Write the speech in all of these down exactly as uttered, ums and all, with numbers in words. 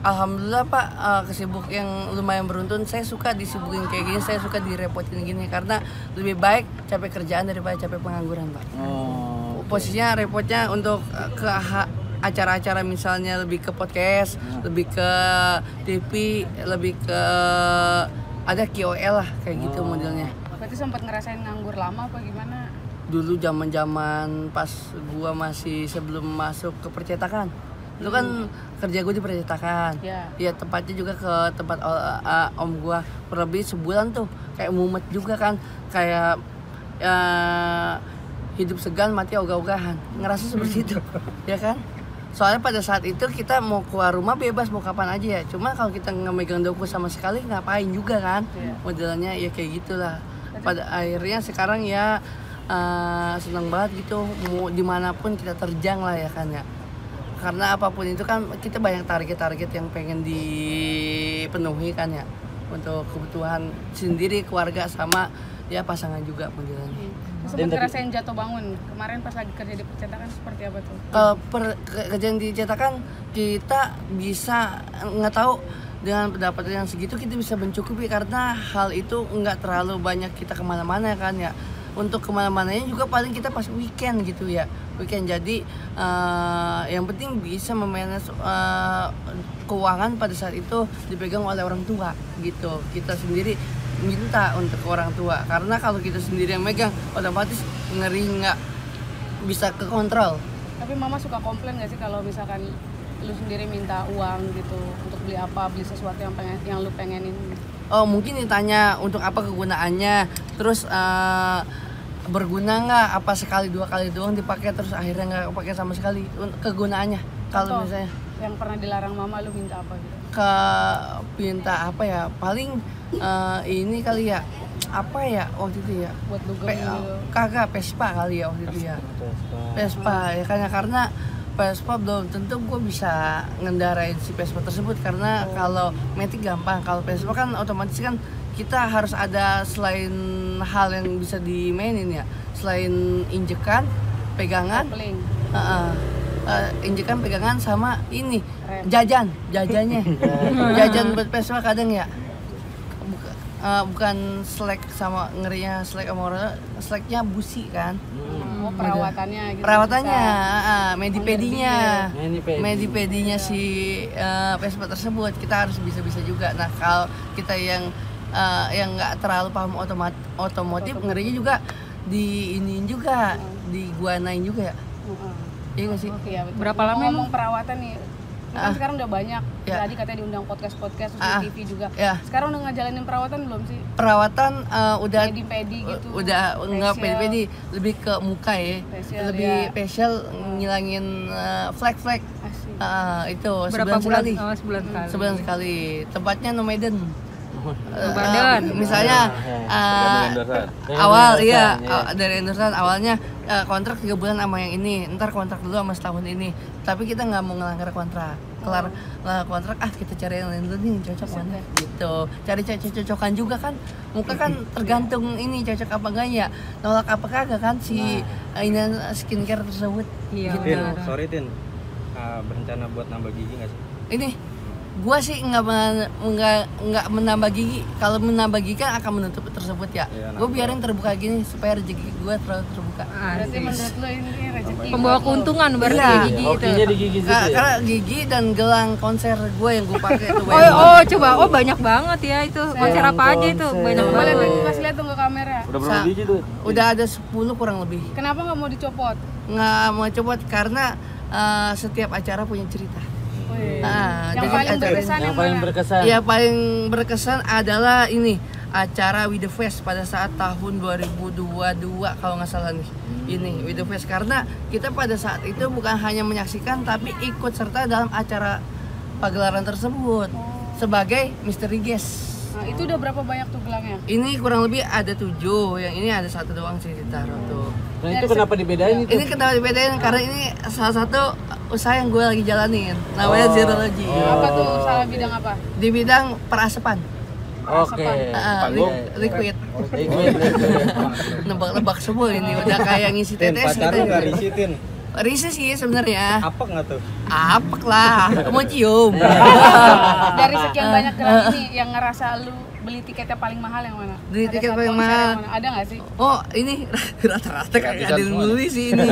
Alhamdulillah Pak, uh, kesibuk yang lumayan beruntun. Saya suka disibukin kayak gini, saya suka direpotin gini karena lebih baik capek kerjaan daripada capek pengangguran Pak. Oh, posisinya repotnya untuk uh, ke ha- acara-acara misalnya lebih ke podcast, hmm. lebih ke T V, lebih ke ada K O L lah kayak gitu oh. modelnya. Berarti sempat ngerasain nganggur lama apa gimana? Dulu zaman-zaman pas gua masih sebelum masuk ke percetakan. Itu kan hmm. kerja gue di percetakan, yeah. ya tempatnya juga ke tempat uh, uh, om gue kurang lebih sebulan tuh kayak mumet juga kan, kayak uh, hidup segan mati ogah-ogahan, ngerasa seperti itu, ya kan? Soalnya pada saat itu kita mau keluar rumah bebas mau kapan aja ya, cuma kalau kita nggak megang doku sama sekali ngapain juga kan, yeah. modelnya ya kayak gitulah. Pada akhirnya sekarang ya uh, senang banget gitu, mau dimanapun kita terjang lah ya kan ya. Karena apapun itu kan kita banyak target-target yang pengen dipenuhi kan ya, untuk kebutuhan sendiri, keluarga sama ya pasangan juga modelannya. Hmm. Sempat ngerasain jatuh bangun kemarin pas lagi kerja di percetakan seperti apa tuh? Kalau per, kerjaan di cetakan kita bisa nggak tahu dengan pendapatan yang segitu kita bisa mencukupi karena hal itu nggak terlalu banyak kita kemana-mana kan ya. Untuk kemana-mananya juga paling kita pas weekend gitu ya, weekend. Jadi uh, yang penting bisa memanage uh, keuangan pada saat itu dipegang oleh orang tua gitu. Kita sendiri minta untuk ke orang tua karena kalau kita sendiri yang megang otomatis ngeri nggak bisa ke kontrol. Tapi mama suka komplain nggak sih kalau misalkan lu sendiri minta uang gitu untuk beli apa, beli sesuatu yang pengen, yang lu pengenin? Oh mungkin ditanya untuk apa kegunaannya, terus uh, berguna nggak, apa sekali dua kali doang dipakai terus akhirnya nggak pakai sama sekali kegunaannya. Kalau misalnya yang pernah dilarang mama lu minta apa gitu? Ke minta apa ya, paling uh, ini kali ya, apa ya waktu itu ya, buat dugem Pe- gitu. Kagak Vespa kali ya waktu itu ya, Vespa ya karena karena Vespa belum tentu gue bisa ngendarain si Vespa tersebut karena oh. kalau Matic gampang, kalau Vespa kan otomatis kan kita harus ada selain hal yang bisa dimainin ya, selain injekan, pegangan, uh, uh, uh, injekan, pegangan sama ini rem. jajan, jajannya, jajan buat Vespa kadang ya, Buka, uh, bukan slack sama ngerinya slack sama orang, slacknya busi kan. Oh, perawatannya gitu. Perawatannya, uh, medipedinya, medipedinya si uh, Vespa tersebut kita harus bisa-bisa juga. Nah kalau kita yang uh, yang nggak terlalu paham otomat otomotif, ngerinya juga di iniin juga, hmm. diguanain juga ya. Iya nggak sih? Iya, berapa lama ngomong perawatan nih? Kan ah. sekarang udah banyak, ya. Tadi katanya diundang podcast-podcast, terus ah. di T V juga. Ya. Sekarang udah ngejalanin perawatan belum sih? Perawatan uh, udah pedi-pedi gitu. Udah enggak pedi-pedi, lebih ke muka ya. Facial, lebih ya. Facial ngilangin uh, flek-flek. Uh, itu berapa sebulan bulan sekali. Oh, sebulan sekali. Sebulan sekali. Tempatnya Nomaden. Uh, Badan. Uh, misalnya uh, awal iya ya. dari endorsean awalnya uh, kontrak tiga bulan sama yang ini, ntar kontrak dulu sama setahun ini, tapi kita nggak mau ngelanggar kontrak, kelar oh. kontrak ah kita cari yang lain dulu nih cocok mana gitu, cari cocok-cocokan juga kan, muka kan tergantung ini cocok apa enggak ya, nolak apa kagak kan si nah. ini skincare tersebut. Iya. Gitu. Tin, sorry Tin, uh, berencana buat nambah gigi nggak sih? Ini gua sih nggak nggak nggak menambah gigi. Kalau menambah gigi kan akan menutup tersebut ya. ya gue biarin terbuka gini supaya rezeki gue terlalu terbuka. Berarti menurut lo ini rezeki pembawa keuntungan berarti ya. Gigi oh, itu. Di gigi nah, ya? Karena gigi dan gelang konser gue yang gue pakai itu. oh, oh coba oh banyak banget ya itu konser apa konser. Aja itu banyak banget. Boleh kasih lihat tuh ke kamera. Udah berapa biji tuh? Udah ada sepuluh kurang lebih. Kenapa nggak mau dicopot? Nggak mau copot karena uh, setiap acara punya cerita. Nah, yang paling berkesan yang paling berkesan ya paling berkesan adalah ini acara With The Fest pada saat tahun dua ribu dua puluh dua kalau nggak salah nih hmm. ini With The Fest, karena kita pada saat itu bukan hanya menyaksikan tapi ikut serta dalam acara pagelaran tersebut oh. sebagai Misteri Guest. Nah, itu udah berapa banyak tuh gelangnya? Ini kurang lebih ada tujuh, yang ini ada satu doang sih ditaruh tuh. Nah itu kenapa dibedain itu? Ini kenapa dibedain karena ini salah satu usaha yang gue lagi jalanin, namanya oh. Zerology. Oh. Apa tuh usaha bidang apa? Di bidang perasapan. Oke. Okay. Uh, li- liquid. Liquid. Nebak-nebak semua ini udah kayak ngisi tetes gitu. Pacar lu enggak risitin? risih sih sebenarnya. Apek nggak tuh? Apek lah, mau cium. Dari sekian banyak gelang ini, yang ngerasa lu beli tiketnya paling mahal yang mana? Beli tiket paling mahal. Ada nggak sih? Oh ini rata-rata kagak ada yang beli sih ini.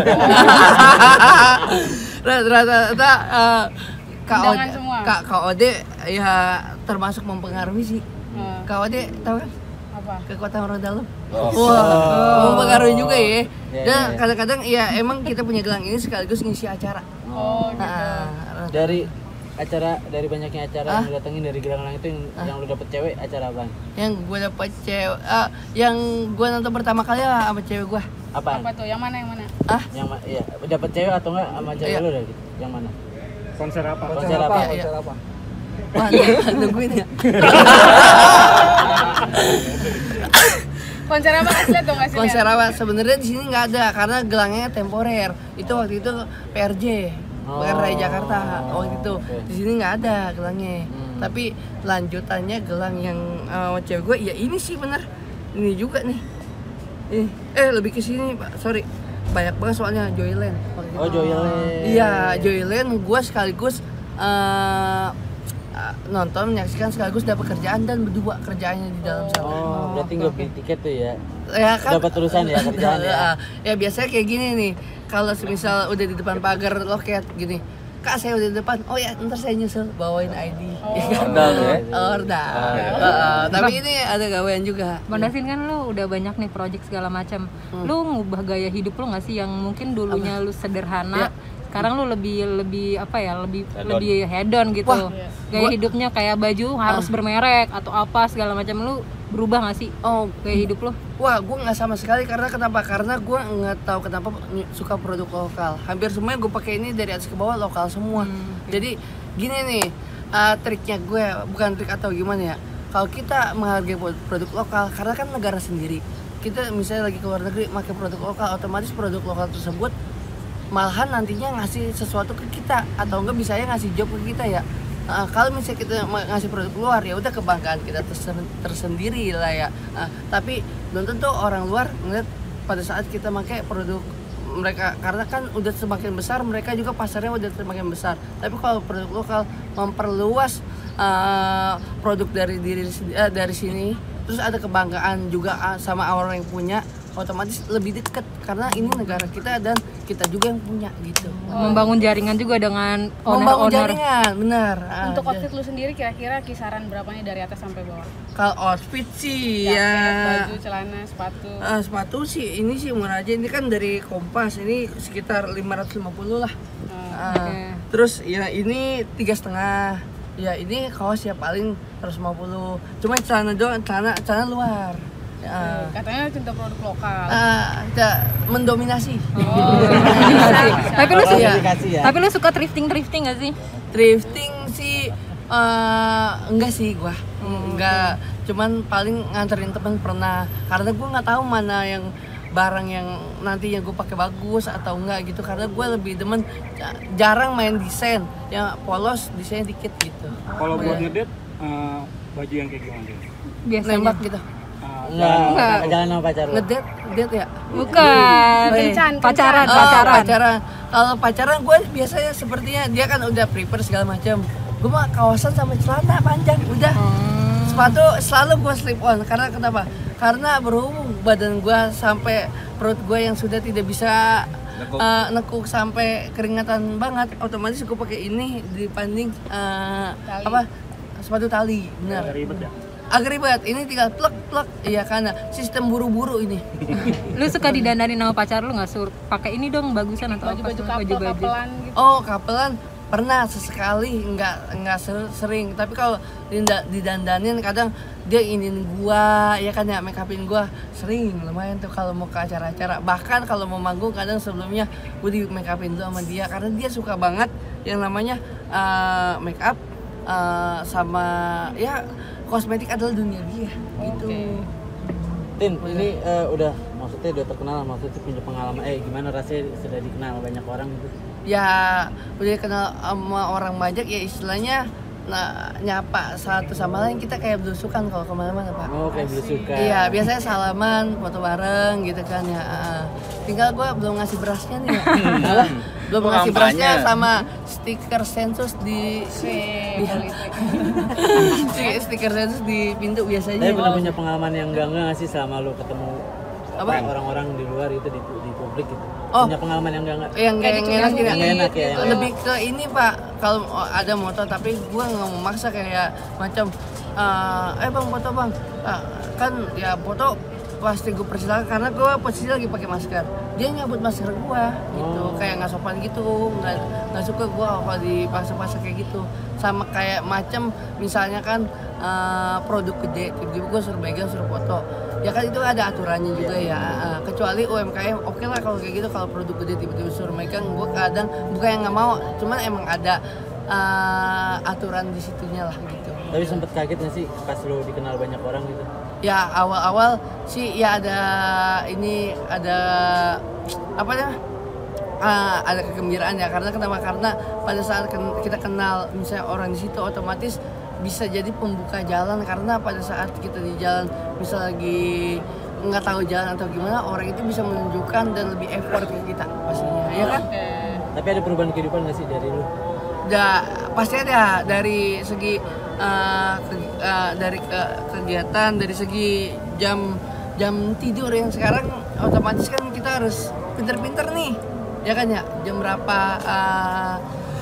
Rata-rata uh, K O D ya termasuk mempengaruhi sih. Hmm. K O D tahu kan? Apa? Kekuatan orang dalam. Oh. Wah, wow. Mempengaruhi juga ya. Yeah, Dan yeah. kadang-kadang ya emang kita punya gelang ini sekaligus ngisi acara. Oh, gitu. Nah, dari acara dari banyaknya acara ah? yang datengin dari gelang-gelang itu yang, ah? yang lu dapet cewek acara apa? Yang gue dapet cewek, uh, yang gue nonton pertama kali lah sama cewek gue. Apa? Apa tuh? Yang mana yang mana? Ah? Yang ma- iya, dapet cewek atau enggak sama cewek iya. lu gitu? Yang mana? Konser apa? Konser, Konser apa? apa? Konser iya. apa? Wah, nungguin ya. Konser apa kasih lihat dong kasih Konser apa? Sebenarnya di sini nggak ada karena gelangnya temporer. Itu waktu itu P R J. Oh, P R J Jakarta waktu itu okay. Di sini nggak ada gelangnya, hmm. tapi lanjutannya gelang yang uh, cewek gue ya ini sih bener, ini juga nih, ini eh lebih ke sini Pak, sorry banyak banget soalnya Joyland. Oh Joyland. Iya Joyland gue sekaligus uh, uh, nonton menyaksikan sekaligus dapat kerjaan dan berdua kerjaannya di dalam sana. Oh berarti nggak beli tiket tuh ya? Ya kan dapat tulisan ya kerjaan ya. Ya biasanya kayak gini nih. Kalau misal udah di depan pagar loket gini, Kak saya udah di depan, oh ya ntar saya nyusul bawain I D. Oh, ya kan? Ordal ya? Ordal. Oh, ya. uh, uh, tapi ini ada gawean juga. Bang Davin kan lu udah banyak nih project segala macam. Hmm. Lu ngubah gaya hidup lu nggak sih yang mungkin dulunya apa? Lu sederhana, ya. Sekarang lu lebih lebih apa ya lebih head lebih hedon gitu. Wah, gaya gua, hidupnya kayak baju harus uh. bermerek atau apa segala macam lu berubah nggak sih? Oh gaya hidup lo? Wah gue nggak sama sekali karena kenapa? Karena gue nggak tahu kenapa suka produk lokal. Hampir semuanya gue pakai ini dari atas ke bawah lokal semua. Hmm, okay. Jadi gini nih uh, triknya gue bukan trik atau gimana ya. Kalau kita menghargai produk lokal karena kan negara sendiri. Kita misalnya lagi ke luar negeri pakai produk lokal, otomatis produk lokal tersebut malahan nantinya ngasih sesuatu ke kita atau enggak bisa ya ngasih job ke kita ya. Uh, kalau misalnya kita ngasih produk keluar ya udah kebanggaan kita tersen- tersendiri lah ya. Uh, tapi belum tentu orang luar ngeliat pada saat kita pakai produk mereka karena kan udah semakin besar mereka juga pasarnya udah semakin besar. Tapi kalau produk lokal memperluas uh, produk dari diri uh, dari sini, terus ada kebanggaan juga uh, sama orang yang punya, otomatis lebih dekat karena ini negara kita dan kita juga yang punya gitu. Oh. Membangun jaringan juga dengan owner-owner. Membangun jaringan, benar. Untuk outfit lu sendiri kira-kira kisaran berapanya dari atas sampai bawah? Kalau outfit sih ya, ya baju, celana, sepatu. Uh, sepatu sih ini sih murah aja. Ini kan dari Kompas ini sekitar lima ratus lima puluh lah. Uh, uh, okay. Terus ya ini tiga setengah. Ya ini kaos ya paling seratus lima puluh. Cuma celana doang, celana celana luar. Uh, katanya cinta produk lokal. Uh, mendominasi. Oh, tapi lu suka, ya. Tapi lu suka thrifting thrifting nggak sih? Thrifting sih uh, enggak sih gua. Hmm, enggak. Okay. Cuman paling nganterin teman pernah. Karena gua nggak tahu mana yang barang yang nantinya gue pakai bagus atau enggak gitu. Karena gue lebih demen jarang main desain. Yang polos desainnya dikit gitu. Kalau buat ngedate uh, baju yang kayak gimana? Biasanya nembak gitu. Enggak, enggak jalan sama pacar lu. Ngedate, date ya? Bukan. Kencan, pacaran, oh, pacaran. pacaran. Kalau pacaran gue biasanya sepertinya dia kan udah prepare segala macam. Gue mah kawasan sama celana panjang, udah. Hmm. Sepatu selalu gue slip on karena kenapa? Karena berhubung badan gue sampai perut gue yang sudah tidak bisa nekuk, uh, nekuk sampai keringatan banget, otomatis gue pakai ini dibanding uh, apa? Sepatu tali, benar. Ya, ribet ya? Agak ribet, ini tinggal plek plek, iya karena sistem buru-buru ini. Lu suka didandanin sama pacar lu nggak sur? Pakai ini dong bagusan atau baju-baju apa? Baju kapelan gitu. Oh kapelan pernah sesekali, nggak nggak sering. Tapi kalau didandanin kadang dia ingin gua, ya kan ya make upin gua sering lumayan tuh kalau mau ke acara-acara. Bahkan kalau mau manggung kadang sebelumnya gua di make upin tuh sama dia karena dia suka banget yang namanya uh, make up uh, sama ya. Kosmetik adalah dunia dia, gitu. Okay. Tin, ini uh, udah maksudnya udah terkenal, maksudnya punya pengalaman. Eh, gimana rasanya sudah dikenal banyak orang gitu? Ya, udah dikenal sama orang banyak ya istilahnya nah, nyapa satu sama lain kita kayak belusukan kalau kemana-mana Pak. Oh kayak belusukan. Iya biasanya salaman, foto bareng gitu kan ya. Tinggal gue belum ngasih berasnya nih ya. belum ngasih berasnya sama stiker sensus di di stiker sensus di pintu biasanya. Tapi pernah punya pengalaman yang enggak enggak nggak sih selama lu ketemu apa? orang-orang di luar itu di, di publik gitu? Oh. Punya pengalaman yang enggak enggak? Yang kayak enak gitu. Yang enak ya. Yang lebih ke ini Pak, kalau ada motor tapi gue nggak mau maksa kayak macam uh, eh bang foto bang, uh, kan ya foto pasti gue persilakan karena gue posisi lagi pakai masker. Dia nyabut masker gue gitu, oh. kayak nggak sopan gitu, nggak nggak suka gue kalau dipaksa-paksa kayak gitu. Sama kayak macam misalnya kan uh, produk gede, tiba-tiba gue suruh megang suruh foto. Ya kan itu ada aturannya juga ya, uh, kecuali U M K M oke okay lah kalau kayak gitu. Kalau produk gede tiba-tiba suruh megang, gue kadang bukan yang nggak mau, cuman emang ada uh, aturan di situnya lah gitu. Tapi sempet kaget nggak sih pas lo dikenal banyak orang gitu? Ya awal-awal sih ya ada ini ada apa namanya uh, ada kegembiraan ya, karena kenapa karena pada saat kita kenal misalnya orang di situ otomatis bisa jadi pembuka jalan, karena pada saat kita di jalan misal lagi nggak tahu jalan atau gimana, orang itu bisa menunjukkan dan lebih effort ke kita pastinya ya kan. Okay. Tapi ada perubahan kehidupan nggak sih dari lu? Da, pasti ada dari segi uh, ke, uh, dari ke, kegiatan, dari segi jam jam tidur yang sekarang otomatis kan kita harus pinter-pinter nih ya kan ya, jam berapa uh,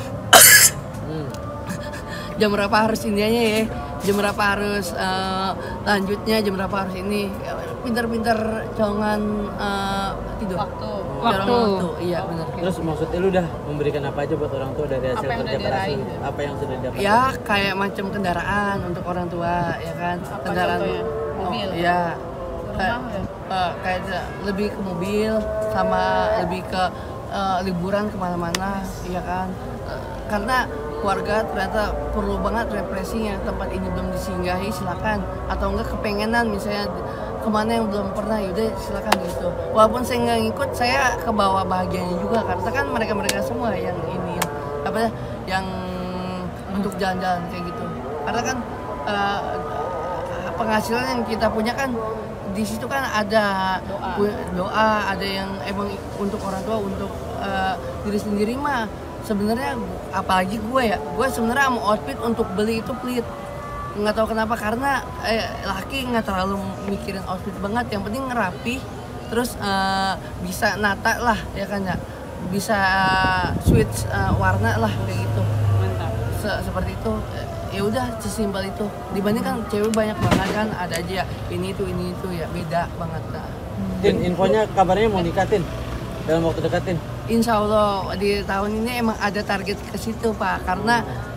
hmm. jam berapa harus iniannya ya, jam berapa harus uh, lanjutnya, jam berapa harus ini, pinter-pinter colongan uh, tidur waktu waktu, waktu. Iya benar. Terus maksudnya lu udah memberikan apa aja buat orang tua dari hasil kerja keras lu? Apa yang sudah didapat? Ya kayak macam kendaraan untuk orang tua ya kan. Apa kendaraan contohnya? Mobil. Oh, ya. Kayak, ya? uh, kayak lebih ke mobil sama lebih ke uh, liburan kemana-mana ya kan. Uh, karena keluarga ternyata perlu banget refreshing ya, tempat ini belum disinggahi silakan, atau enggak kepengenan misalnya kemana yang belum pernah, yaudah silakan gitu. Walaupun saya nggak ngikut, saya kebawa bahagianya juga karena kan mereka-mereka semua yang ini apa yang untuk jalan-jalan kayak gitu. Karena kan uh, penghasilan yang kita punya kan di situ kan ada doa, doa ada yang emang untuk orang tua, untuk uh, diri sendiri mah sebenarnya apalagi gue ya, gue sebenarnya mau outfit untuk beli itu pelit, nggak tahu kenapa, karena eh, laki nggak terlalu mikirin outfit banget, yang penting ngerapi terus uh, bisa nata lah ya kan ya, bisa switch uh, warna lah kayak gitu. Mantap. Se- seperti itu ya udah sesimpel itu, dibandingkan cewek banyak banget kan, ada aja ya ini itu ini itu ya beda banget. Nah. Tin, infonya kabarnya mau nikatin dalam waktu dekatin. Insya Allah di tahun ini emang ada target ke situ Pak, karena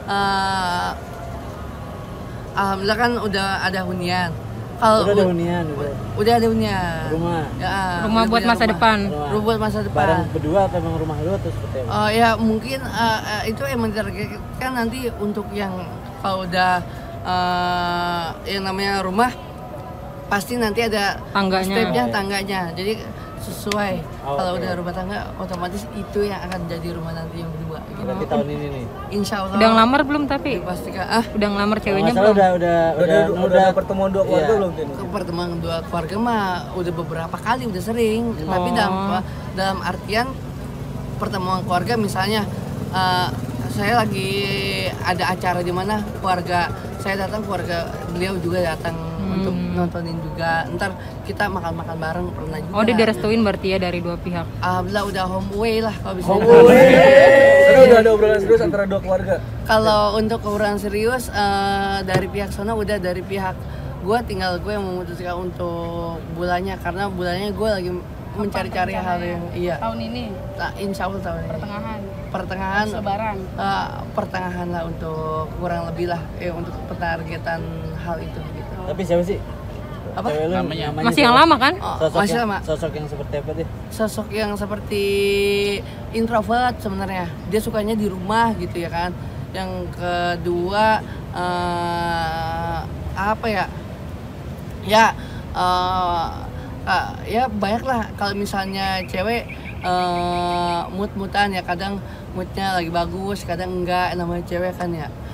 uh, alhamdulillah kan udah ada hunian. Kalau udah ada hunian, udah. Udah ada hunian. Rumah. Ya, rumah buat masa rumah. depan. Rumah. Rumah buat masa depan. Bareng berdua atau emang rumah lu atau seperti apa? Oh ya mungkin uh, uh, itu emang ditargetkan nanti untuk yang kalau udah uh, yang namanya rumah pasti nanti ada tangganya. Stepnya tangganya. Jadi sesuai oh, kalau okay. udah rumah tangga otomatis itu yang akan jadi rumah nanti yang kedua gitu. Berarti tahun ini nih. Insya Allah. Udah ngelamar belum tapi? Dipastikan ah. Udah ngelamar ceweknya belum? belum? Udah udah udah udah, udah, udah pertemuan dua keluarga iya. belum? Ke pertemuan dua keluarga mah udah beberapa kali, udah sering. Oh. Tapi dalam dalam artian pertemuan keluarga misalnya uh, saya lagi ada acara di mana keluarga saya datang, keluarga beliau juga datang hmm. untuk nontonin juga. Ntar kita makan-makan bareng pernah juga. Oh, udah direstuin berarti ya dari dua pihak. Alhamdulillah udah home away lah kalau bisa. Home away. Karena udah ada obrolan serius antara dua keluarga. Kalau untuk obrolan serius uh, dari pihak sana udah, dari pihak gue tinggal gue yang memutuskan untuk bulannya, karena bulannya gue lagi mencari-cari hal yang iya. Tahun ini. Nah, insya Allah tahun ini. Pertengahan. Pertengahan. Lebaran. Uh, pertengahan lah untuk kurang lebih lah ya, untuk pentargetan hal itu gitu. Tapi siapa sih? Apa? Lu, namanya, namanya masih yang lama kan? Oh, sosok masih yang, lama. Sosok yang seperti apa deh? Sosok yang seperti introvert sebenarnya. Dia sukanya di rumah gitu ya kan. Yang kedua uh, apa ya? Ya uh, uh, ya banyak lah. Kalau misalnya cewek uh, mood-moodan ya, kadang moodnya lagi bagus, kadang enggak, namanya cewek kan ya.